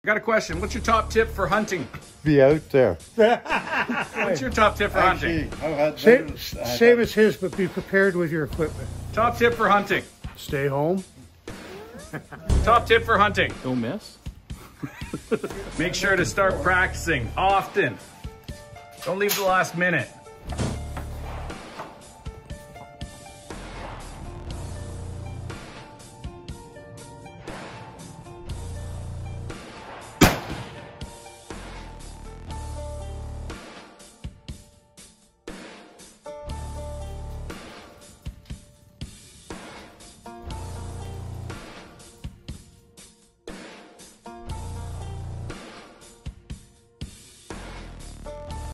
Got a question. What's your top tip for hunting? Be out there. What's your top tip for hunting? Same as his, but be prepared with your equipment. Top tip for hunting. Stay home. Top tip for hunting. Don't miss. Make sure to start practicing often. Don't leave the last minute.